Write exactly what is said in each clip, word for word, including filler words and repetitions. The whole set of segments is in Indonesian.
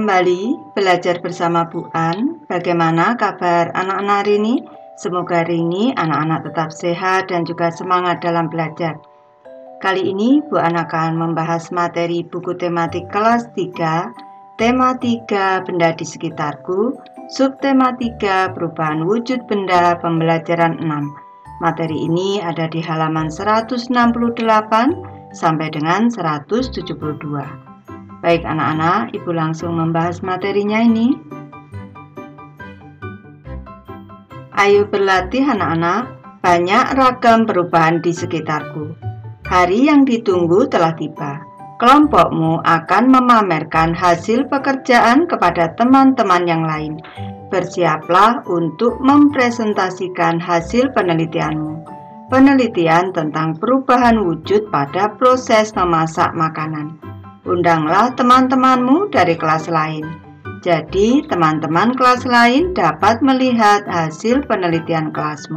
kembali belajar bersama Bu An. Bagaimana kabar anak-anak hari ini? Semoga hari ini anak-anak tetap sehat dan juga semangat dalam belajar. Kali ini Bu An akan membahas materi buku tematik kelas tiga, tema tiga benda di sekitarku, subtema tiga perubahan wujud benda pembelajaran enam. Materi ini ada di halaman seratus enam puluh delapan sampai dengan seratus tujuh puluh dua. Baik anak-anak, Ibu langsung membahas materinya ini. Ayo berlatih anak-anak, banyak ragam perubahan di sekitarku. Hari yang ditunggu telah tiba. Kelompokmu akan memamerkan hasil pekerjaan kepada teman-teman yang lain. Bersiaplah untuk mempresentasikan hasil penelitianmu. Penelitian tentang perubahan wujud pada proses memasak makanan. Undanglah teman-temanmu dari kelas lain. Jadi, teman-teman kelas lain dapat melihat hasil penelitian kelasmu.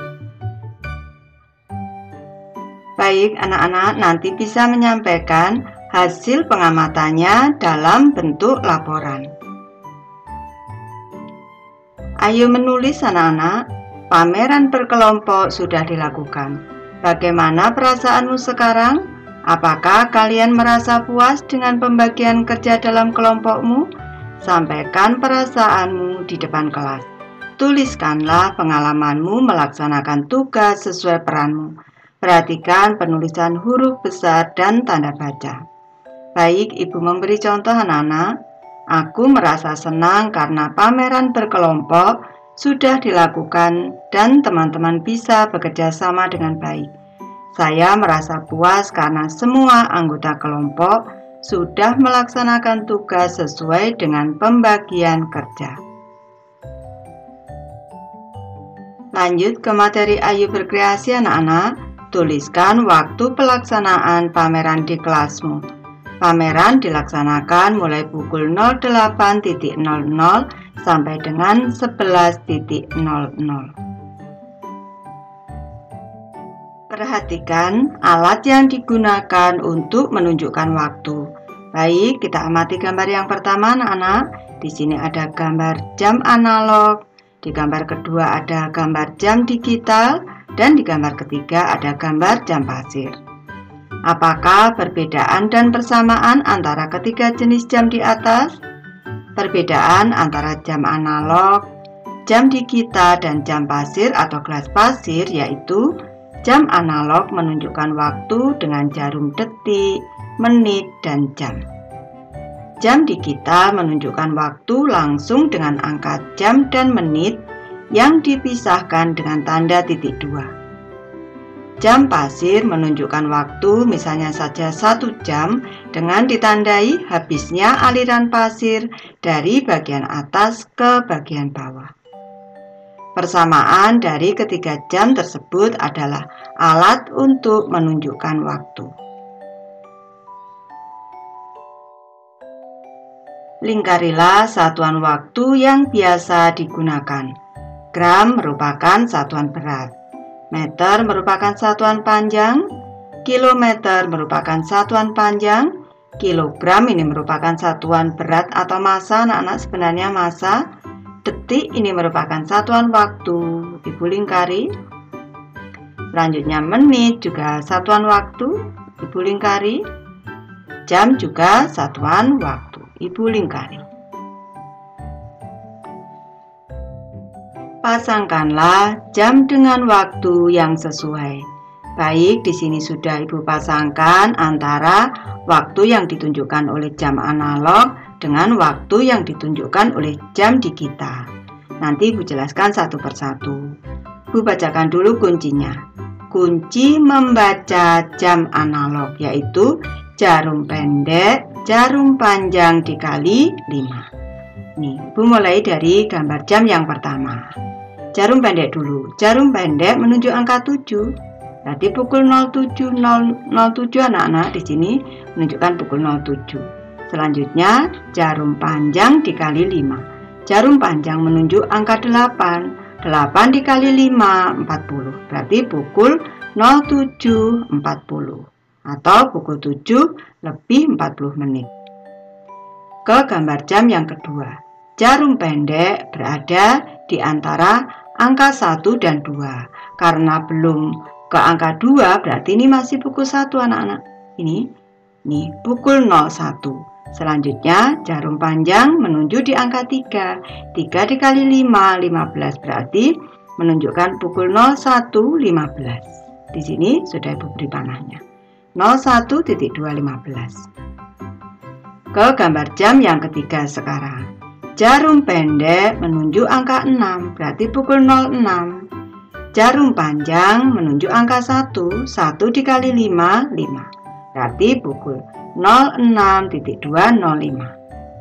Baik, anak-anak nanti bisa menyampaikan hasil pengamatannya dalam bentuk laporan. Ayo menulis anak-anak. Pameran berkelompok sudah dilakukan. Bagaimana perasaanmu sekarang? Apakah kalian merasa puas dengan pembagian kerja dalam kelompokmu? Sampaikan perasaanmu di depan kelas. Tuliskanlah pengalamanmu melaksanakan tugas sesuai peranmu. Perhatikan penulisan huruf besar dan tanda baca. Baik, Ibu memberi contoh anak-anak. Aku merasa senang karena pameran berkelompok sudah dilakukan dan teman-teman bisa bekerja sama dengan baik. Saya merasa puas karena semua anggota kelompok sudah melaksanakan tugas sesuai dengan pembagian kerja. Lanjut ke materi Ayo Berkreasi anak-anak. Tuliskan waktu pelaksanaan pameran di kelasmu. Pameran dilaksanakan mulai pukul nol delapan nol nol sampai dengan sebelas nol nol. Perhatikan alat yang digunakan untuk menunjukkan waktu. Baik, kita amati gambar yang pertama anak-anak. Di sini ada gambar jam analog, di gambar kedua ada gambar jam digital, dan di gambar ketiga ada gambar jam pasir. Apakah perbedaan dan persamaan antara ketiga jenis jam di atas? Perbedaan antara jam analog, jam digital, dan jam pasir atau gelas pasir yaitu jam analog menunjukkan waktu dengan jarum detik, menit, dan jam. Jam digital menunjukkan waktu langsung dengan angka jam dan menit yang dipisahkan dengan tanda titik dua. Jam pasir menunjukkan waktu misalnya saja satu jam dengan ditandai habisnya aliran pasir dari bagian atas ke bagian bawah. Persamaan dari ketiga jam tersebut adalah alat untuk menunjukkan waktu. Lingkarilah satuan waktu yang biasa digunakan. Gram merupakan satuan berat, meter merupakan satuan panjang, kilometer merupakan satuan panjang, kilogram ini merupakan satuan berat atau massa, anak-anak sebenarnya massa. Detik ini merupakan satuan waktu, Ibu lingkari. Selanjutnya menit juga satuan waktu, Ibu lingkari. Jam juga satuan waktu, Ibu lingkari. Pasangkanlah jam dengan waktu yang sesuai. Baik, di sini sudah Ibu pasangkan antara waktu yang ditunjukkan oleh jam analog dengan waktu yang ditunjukkan oleh jam digital. Nanti Ibu jelaskan satu persatu. Ibu bacakan dulu kuncinya. Kunci membaca jam analog yaitu jarum pendek, jarum panjang dikali lima. Nih, Ibu mulai dari gambar jam yang pertama. Jarum pendek dulu. Jarum pendek menunjuk angka tujuh. Berarti pukul nol tujuh nol nol tujuh anak-anak di sini menunjukkan pukul nol tujuh. Selanjutnya jarum panjang dikali lima. Jarum panjang menunjuk angka delapan. delapan dikali lima, empat puluh. Berarti pukul nol tujuh empat puluh atau pukul tujuh lebih empat puluh menit. ke gambar jam yang kedua. Jarum pendek berada di antara angka satu dan dua. Karena belum ke angka dua, berarti ini masih pukul satu anak-anak. Ini, ini pukul nol satu. Selanjutnya, jarum panjang menunjuk di angka tiga. tiga dikali lima, lima belas, berarti menunjukkan pukul nol satu, lima belas. Di sini sudah Ibu beri panahnya. nol satu titik dua lima belas. Ke gambar jam yang ketiga sekarang. Jarum pendek menunjuk angka enam, berarti pukul nol enam. Jarum panjang menunjuk angka satu, satu dikali lima, lima. Berarti pukul nol enam titik dua nol lima.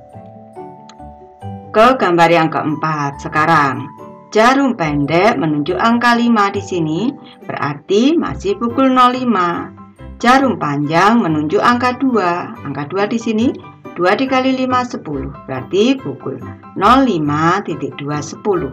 Ke gambar yang keempat sekarang. Jarum pendek menunjuk angka lima di sini, berarti masih pukul nol lima. Jarum panjang menunjuk angka dua. Angka dua di sini dua dikali lima, sepuluh. Berarti pukul nol lima titik dua sepuluh.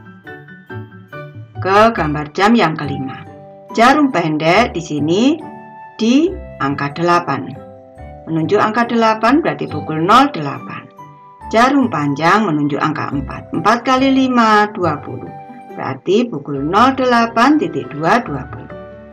Ke gambar jam yang kelima. Jarum pendek di sini di angka delapan. Menunjuk angka delapan berarti pukul nol delapan. Jarum panjang menunjuk angka empat. empat kali lima, dua puluh. Berarti pukul nol delapan titik dua dua puluh.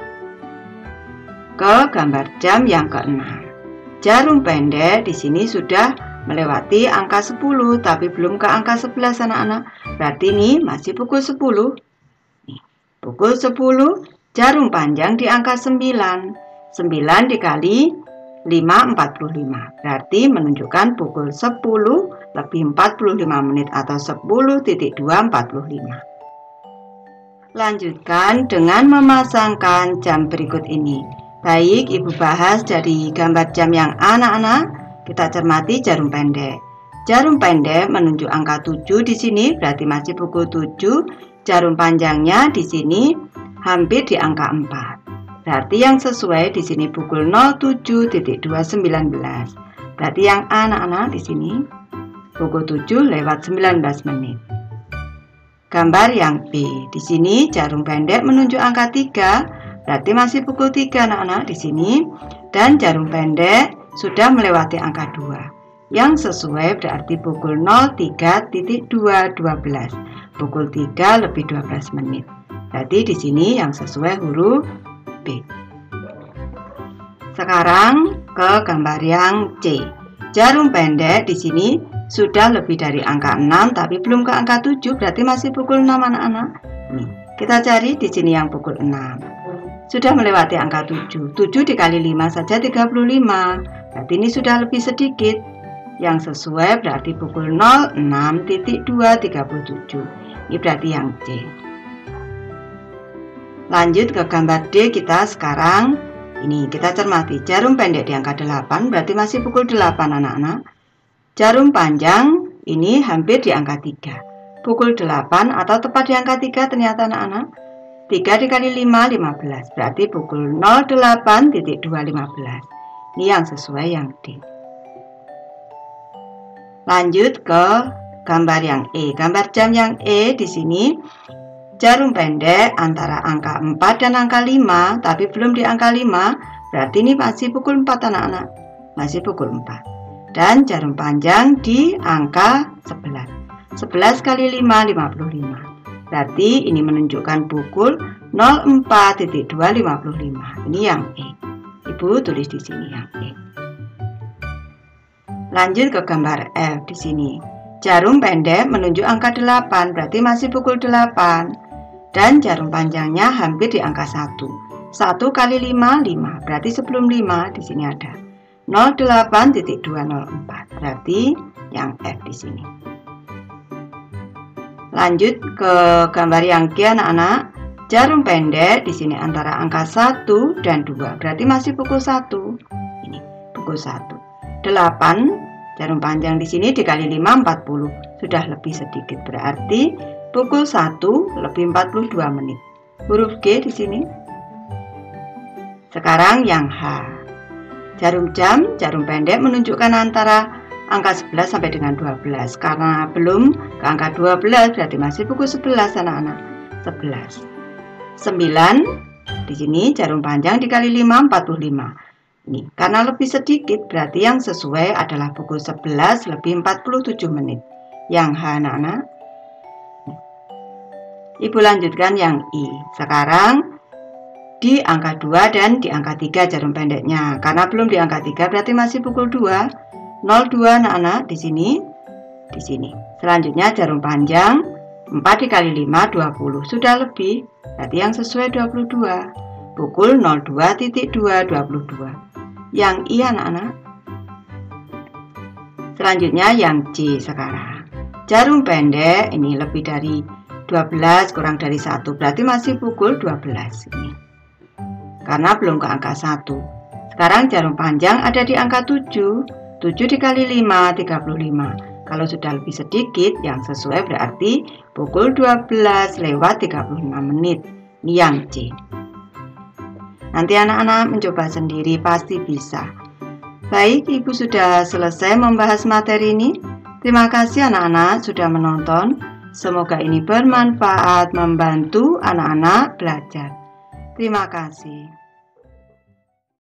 Ke gambar jam yang keenam. Jarum pendek di sini sudah melewati angka sepuluh tapi belum ke angka sebelas anak-anak. Berarti ini masih pukul sepuluh. Nih, pukul sepuluh, jarum panjang di angka sembilan. sembilan dikali lima, empat puluh lima. Berarti menunjukkan pukul sepuluh lebih empat puluh lima menit atau sepuluh titik dua empat puluh lima. Lanjutkan dengan memasangkan jam berikut ini. Baik, Ibu bahas dari gambar jam yang anak-anak. Kita cermati jarum pendek. Jarum pendek menunjuk angka tujuh di sini, berarti masih pukul tujuh. Jarum panjangnya di sini hampir di angka empat. Berarti yang sesuai di sini pukul nol tujuh titik dua sembilan belas. Berarti yang anak-anak di sini pukul tujuh lewat sembilan belas menit. Gambar yang B. Di sini jarum pendek menunjuk angka tiga. Berarti masih pukul tiga anak-anak di sini, dan jarum pendek sudah melewati angka dua. Yang sesuai berarti pukul nol tiga titik dua dua belas. Pukul tiga lebih dua belas menit. Berarti di sini yang sesuai huruf B. Sekarang ke gambar yang C. Jarum pendek di sini sudah lebih dari angka enam tapi belum ke angka tujuh, berarti masih pukul enam anak-anak. Nih, kita cari di sini yang pukul enam. Sudah melewati angka tujuh. tujuh dikali lima saja tiga puluh lima. Berarti ini sudah lebih sedikit. Yang sesuai berarti pukul nol enam titik dua tiga tujuh. Ini berarti yang C. Lanjut ke gambar D kita sekarang. Ini kita cermati. Jarum pendek di angka delapan berarti masih pukul delapan anak-anak. Jarum panjang ini hampir di angka tiga. Pukul delapan atau tepat di angka tiga ternyata anak-anak. tiga dikali lima, lima belas. Berarti pukul nol delapan titik dua lima belas. Ini yang sesuai yang D. Lanjut ke gambar yang E. Gambar jam yang E di sini jarum pendek antara angka empat dan angka lima, tapi belum di angka lima. Berarti ini masih pukul empat anak-anak. Masih pukul empat. Dan jarum panjang di angka sebelas. sebelas kali lima, lima puluh lima. Berarti ini menunjukkan pukul nol empat titik dua lima lima. Ini yang E. Ibu tulis di sini yang E. Lanjut ke gambar F di sini. Jarum pendek menunjuk angka delapan, berarti masih pukul delapan. Dan jarum panjangnya hampir di angka satu. satu kali lima, lima. Berarti sebelum lima di sini ada nol delapan titik dua nol empat. Berarti yang F di sini. Lanjut ke gambar yang G anak-anak. Jarum pendek di sini antara angka satu dan dua. Berarti masih pukul satu. Ini pukul satu. delapan jarum panjang di sini dikali lima, empat puluh. Sudah lebih sedikit. Berarti pukul satu lebih empat puluh dua menit. Huruf G di sini. Sekarang yang H. Jarum jam, jarum pendek menunjukkan antara angka sebelas sampai dengan dua belas. Karena belum ke angka dua belas berarti masih pukul sebelas anak-anak. sebelas. sembilan di sini jarum panjang dikali lima, empat puluh lima. Nih, karena lebih sedikit berarti yang sesuai adalah pukul sebelas lebih empat puluh tujuh menit. Yang H anak-anak. Ibu lanjutkan yang I. Sekarang di angka dua dan di angka tiga jarum pendeknya. Karena belum di angka tiga berarti masih pukul dua. nol dua anak-anak di sini. Di sini. Selanjutnya jarum panjang empat dikali lima dua puluh. Sudah lebih. Berarti yang sesuai dua puluh dua. Pukul nol dua titik dua dua puluh dua. Yang I anak-anak. Selanjutnya yang C sekarang. Jarum pendek ini lebih dari dua belas kurang dari satu. Berarti masih pukul dua belas ini. Karena belum ke angka satu. Sekarang jarum panjang ada di angka tujuh. tujuh dikali lima tiga puluh lima. Kalau sudah lebih sedikit yang sesuai berarti pukul dua belas lewat tiga puluh lima menit. Ini yang C. Nanti anak-anak mencoba sendiri pasti bisa. Baik, Ibu sudah selesai membahas materi ini. Terima kasih anak-anak sudah menonton. Semoga ini bermanfaat membantu anak-anak belajar. Terima kasih.